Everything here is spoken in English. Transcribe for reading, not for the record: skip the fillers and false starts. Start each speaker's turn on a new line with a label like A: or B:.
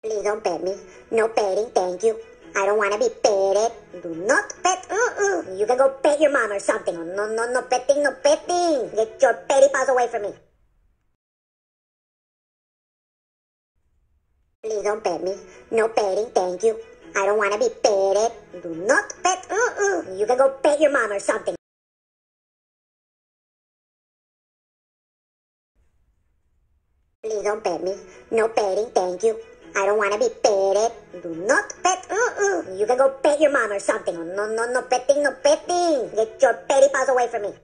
A: Please don't pet me. No petting, thank you. I don't want to be petted. Do not pet. You can go pet your mom or something. No, no, no petting, no petting. Get your petty paws away from me. Please don't pet me. No petting, thank you. I don't want to be petted. Do not pet. You can go pet your mom or something. Please don't pet me. No petting, thank you. I don't want to be petted. Do not pet. You can go pet your mom or something. No, no, no petting, no petting. Get your petty paws away from me.